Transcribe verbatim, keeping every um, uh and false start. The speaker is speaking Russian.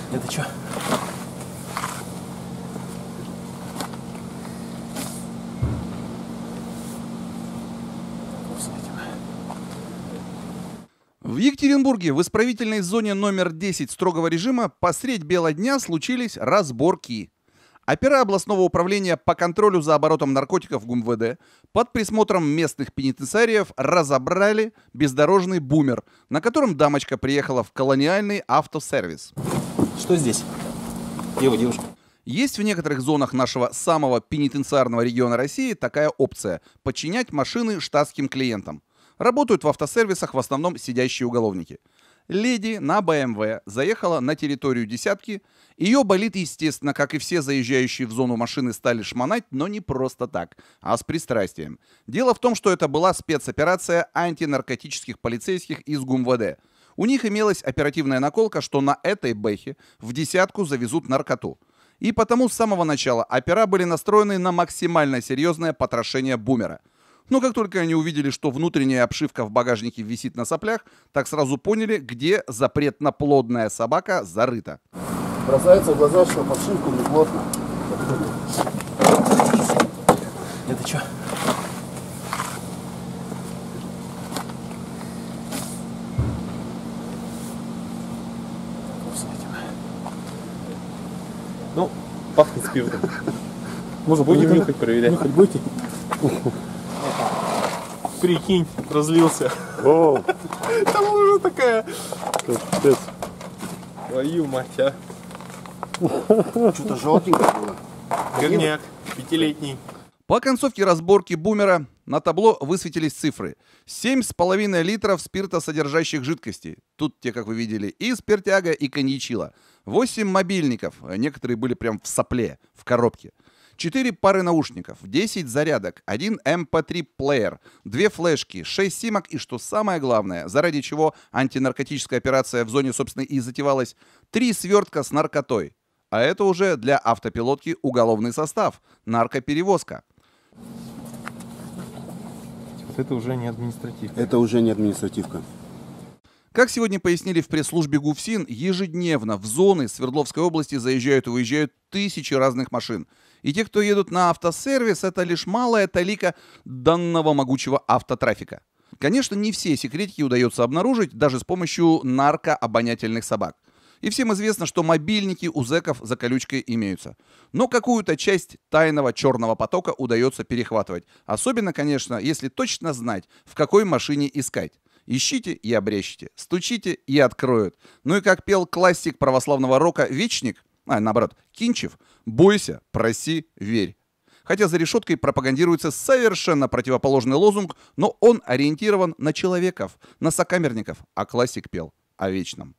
Это что? В Екатеринбурге в исправительной зоне номер десять строгого режима посредь бела дня случились разборки. Опера областного управления по контролю за оборотом наркотиков ГУМВД под присмотром местных пенитенциариев разобрали бездорожный бумер, на котором дамочка приехала в колониальный автосервис. Что здесь? Где вы, девушка? Есть в некоторых зонах нашего самого пенитенциарного региона России такая опция – подчинять машины штатским клиентам. Работают в автосервисах в основном сидящие уголовники. Леди на бэ эм вэ заехала на территорию десятки. Ее болид, естественно, как и все заезжающие в зону машины стали шмонать, но не просто так, а с пристрастием. Дело в том, что это была спецоперация антинаркотических полицейских из ГУМВД. У них имелась оперативная наколка, что на этой бэхе в десятку завезут наркоту. И потому с самого начала опера были настроены на максимально серьезное потрошение бумера. Но как только они увидели, что внутренняя обшивка в багажнике висит на соплях, так сразу поняли, где запретноплодная собака зарыта. Бросается в глаза, что подшивку не плотно. Это что? Ну, пахнет спиртом. Может, будем нюхать, проверять? Нюхать будете? Прикинь, разлился. О, Там уже такая. капец. Твою мать, а. Что-то желтенькое было. Горняк, пятилетний. По концовке разборки бумера на табло высветились цифры. семь с половиной литров спиртосодержащих жидкостей. Тут те, как вы видели, и спиртяга, и коньячила. восемь мобильников, некоторые были прям в сопле, в коробке. четыре пары наушников, десять зарядок, один эм пэ три плеер, две флешки, шесть симок и, что самое главное, заради чего антинаркотическая операция в зоне, собственно, и затевалась, три свертка с наркотой. А это уже для автопилотки уголовный состав, наркоперевозка. Вот это уже не административка. Это уже не административка. Как сегодня пояснили в пресс-службе ГУФСИН, ежедневно в зоны Свердловской области заезжают и выезжают тысячи разных машин. И те, кто едут на автосервис, это лишь малая талика данного могучего автотрафика. Конечно, не все секретики удается обнаружить даже с помощью наркообонятельных собак. И всем известно, что мобильники у зэков за колючкой имеются. Но какую-то часть тайного черного потока удается перехватывать. Особенно, конечно, если точно знать, в какой машине искать. Ищите и обрещите, стучите и откроют. Ну и как пел классик православного рока Вечник, а наоборот, Кинчев, бойся, проси, верь. Хотя за решеткой пропагандируется совершенно противоположный лозунг, но он ориентирован на человеков, на сокамерников, а классик пел о вечном.